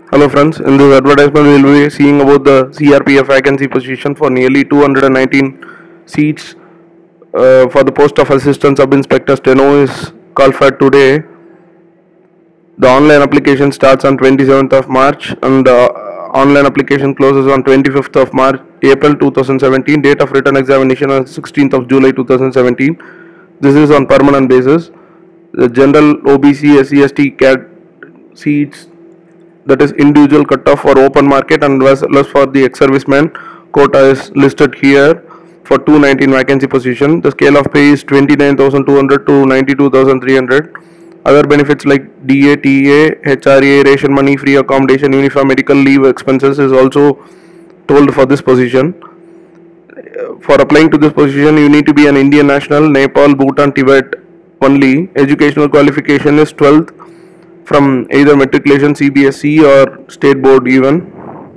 Hello friends, in this advertisement we will be seeing about the CRPF vacancy position for nearly 219 seats for the post of Assistant Sub-Inspector Steno is called for today. The online application starts on 27th of March and the online application closes on 25th of March, April 2017. Date of written examination on 16th of July 2017. This is on permanent basis. The general OBC, SC, ST, CAT seats, that is individual cutoff for open market and less for the ex-serviceman quota is listed here for 219 vacancy position. The scale of pay is 29,200 to 92,300. Other benefits like DA, TA, HRA, ration money, free accommodation, uniform medical leave expenses is also told for this position. For applying to this position, you need to be an Indian national, Nepal, Bhutan, Tibet only. Educational qualification is 12th from either matriculation, CBSE or state board even.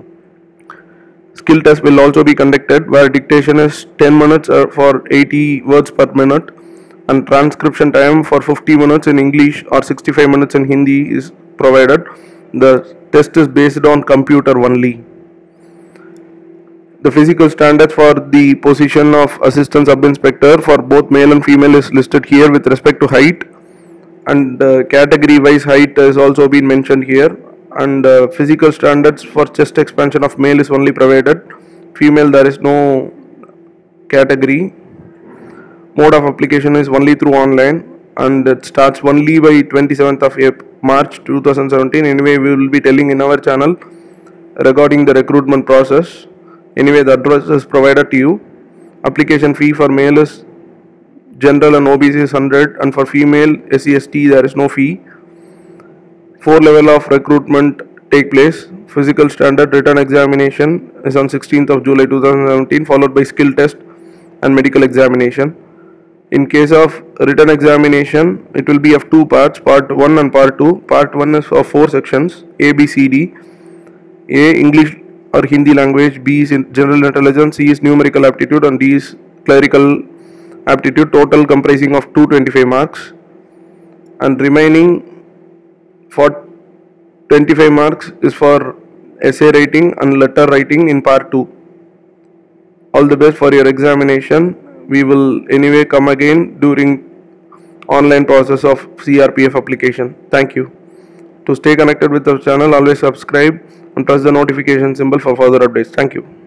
Skill test will also be conducted where dictation is 10 minutes for 80 words per minute and transcription time for 50 minutes in English or 65 minutes in Hindi is provided. The test is based on computer only. The physical standards for the position of assistant sub-inspector for both male and female is listed here with respect to height, and category wise height has also been mentioned here, and physical standards for chest expansion of male is only provided. Female there is no category. Mode of application is only through online and it starts only by 27th of March 2017. Anyway, we will be telling in our channel regarding the recruitment process. Anyway, the address is provided to you. Application fee for male is general and OBC is 100 and for female SC/ST there is no fee. 4 level of recruitment take place. Physical standard written examination is on 16th of July 2017 followed by skill test and medical examination. In case of written examination, it will be of two parts, part 1 and part 2. Part 1 is of 4 sections, A, B, C, D. A, English or Hindi language, B is general intelligence, C is numerical aptitude and D is clerical aptitude, total comprising of 225 marks, and remaining for 25 marks is for essay writing and letter writing in part 2. All the best for your examination. We will anyway come again during online process of CRPF application. Thank you. To stay connected with our channel, always subscribe and press the notification symbol for further updates. Thank you.